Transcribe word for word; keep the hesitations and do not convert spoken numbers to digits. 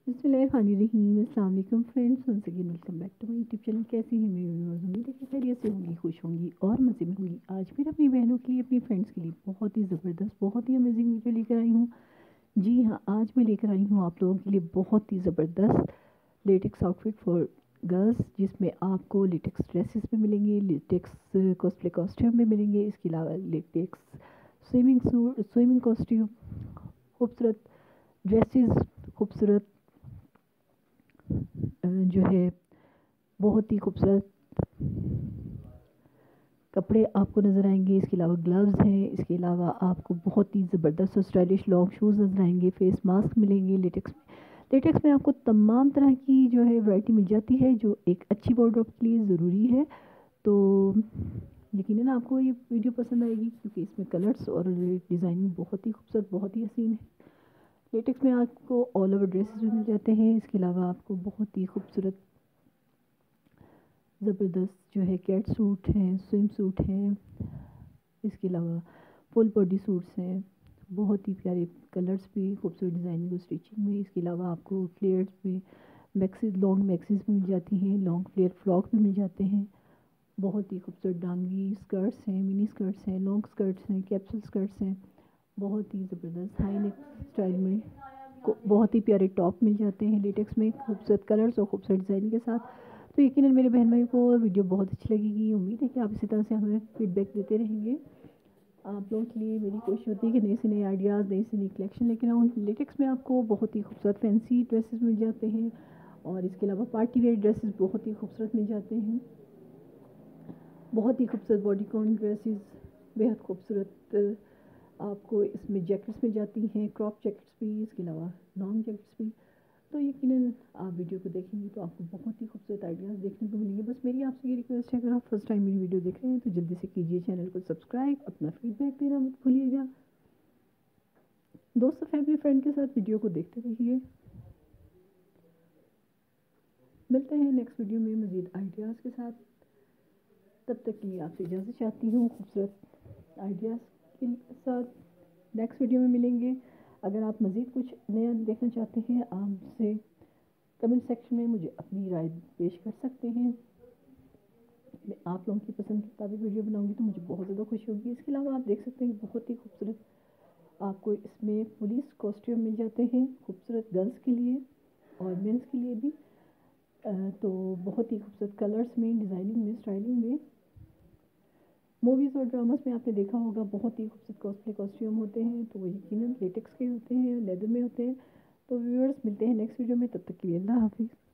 بسم اللہ الرحمن الرحیم۔ السلام علیکم friends, once again welcome back to my YouTube channel. کیسی ہیں میری ویورز؟ امید ہے کہ خیریت سے ہوں گی، خوش ہوں گی اور مزے میں ہوں گی۔ آج پھر اپنی بہنوں کے لیے، اپنی فرینڈس کے لیے بہت ہی زبردست، بہت ہی امیزنگ ویڈیو لے کر آئی ہوں۔ جی ہاں، آج میں لے کر آئی ہوں آپ لوگوں کے لیے بہت ہی زبردست latex outfit for girls, جس میں آپ کو لیٹکس ڈریسز میں ملیں گے، لیٹکس کاسپلے کاسٹیوم میں ملیں گے، اس کے علاوہ latex swimming suit swimming costume, خوبصورت ڈریسز، خوبصورت جو ہے بہت ہی خوبصورت کپڑے آپ کو نظر آئیں گے۔ اس کے علاوہ گلوز ہیں، اس کے علاوہ آپ کو بہت ہی زبردست اور اسٹائلش لانگ شوز نظر آئیں گے، فیس ماسک ملیں گے۔ لیٹکس میں لیٹکس میں آپ کو تمام طرح کی جو ہے ورائٹی مل جاتی ہے، جو ایک اچھی وارڈروب کے لیے ضروری ہے۔ تو یقیناً آپ کو یہ ویڈیو پسند آئے گی، کیونکہ اس میں کلرز اور ڈیزائننگ بہت ہی خوبصورت، بہت ہی حسین ہے۔ لیٹکس میں آپ کو آل اوور ڈریسز بھی مل جاتے ہیں۔ اس کے علاوہ آپ کو بہت ہی خوبصورت زبردست جو ہے کیٹ سوٹ ہیں، سوئم سوٹ ہیں، اس کے علاوہ فل باڈی سوٹس ہیں، بہت ہی پیارے کلرز بھی، خوبصورت ڈیزائننگ اور اسٹیچنگ میں۔ اس کے علاوہ آپ کو فلیئرز بھی، میکسیز، لانگ میکسیز بھی مل جاتی ہیں، لانگ فلیئر فراک بھی مل جاتے ہیں۔ بہت ہی خوبصورت ڈانگی اسکرٹس ہیں، منی اسکرٹس ہیں، لانگ اسکرٹس ہیں، کیپسول اسکرٹس ہیں، بہت ہی زبردست ہائی نیک اسٹائل میں بہت ہی پیارے ٹاپ مل جاتے ہیں لیٹکس میں، خوبصورت کلرز اور خوبصورت ڈیزائن کے ساتھ۔ تو یقیناً میرے بہن بھائی کو ویڈیو بہت اچھی لگے گی، امید ہے کہ آپ اسی طرح سے ہمیں فیڈ بیک دیتے رہیں گے۔ آپ لوگوں کے لیے میری کوشش ہوتی ہے کہ نئے سے نئے آئیڈیاز، نئی سے نئی کلیکشن لے کے آؤں۔ لیٹکس میں آپ کو بہت ہی خوبصورت فینسی ڈریسز مل جاتے ہیں، اور اس کے علاوہ پارٹی ویئر ڈریسز بہت ہی خوبصورت مل جاتے ہیں، بہت ہی خوبصورت باڈی کون ڈریسز، بےحد خوبصورت آپ کو اس میں جیکٹس مل جاتی ہیں، کراپ جیکٹس بھی، اس کے علاوہ لانگ جیکٹس بھی۔ تو یقیناً آپ ویڈیو کو دیکھیں گے تو آپ کو بہت ہی خوبصورت آئیڈیاز دیکھنے کو ملیں گے۔ بس میری آپ سے یہ ریکویسٹ ہے، اگر آپ فرسٹ ٹائم میری ویڈیو دیکھ رہے ہیں تو جلدی سے کیجیے چینل کو سبسکرائب، اپنا فیڈ بیک دینا مت بھولیے گا، دوستوں فیملی فرینڈ کے ساتھ ویڈیو کو دیکھتے رہیے۔ ملتے ہیں نیکسٹ ویڈیو میں مزید آئیڈیاز کے ساتھ، تب تک کے لیے آپ سے اجازت چاہتی ہوں خوبصورت آئیڈیاز کے ساتھ۔ نیکسٹ ویڈیو میں ملیں گے۔ اگر آپ مزید کچھ نیا دیکھنا چاہتے ہیں، آپ سے کمنٹ سیکشن میں مجھے اپنی رائے پیش کر سکتے ہیں۔ میں آپ لوگوں کی پسند کے مطابق ویڈیو بناؤں گی تو مجھے بہت زیادہ خوشی ہوگی۔ اس کے علاوہ آپ دیکھ سکتے ہیں بہت ہی خوبصورت آپ کو اس میں پولیس کاسٹیوم مل جاتے ہیں، خوبصورت گرلس کے لیے اور مینس کے لیے بھی۔ تو بہت ہی خوبصورت کلرز میں، ڈیزائننگ میں، اسٹائلنگ میں۔ موویز اور ڈراماز میں آپ نے دیکھا ہوگا بہت ہی خوبصورت کاسپلے کاسٹیوم ہوتے ہیں، تو وہ یقیناً لیٹکس کے ہوتے ہیں، لیدر میں ہوتے ہیں۔ تو ویورز ملتے ہیں نیکسٹ ویڈیو میں، تب تک کے لیے اللہ حافظ۔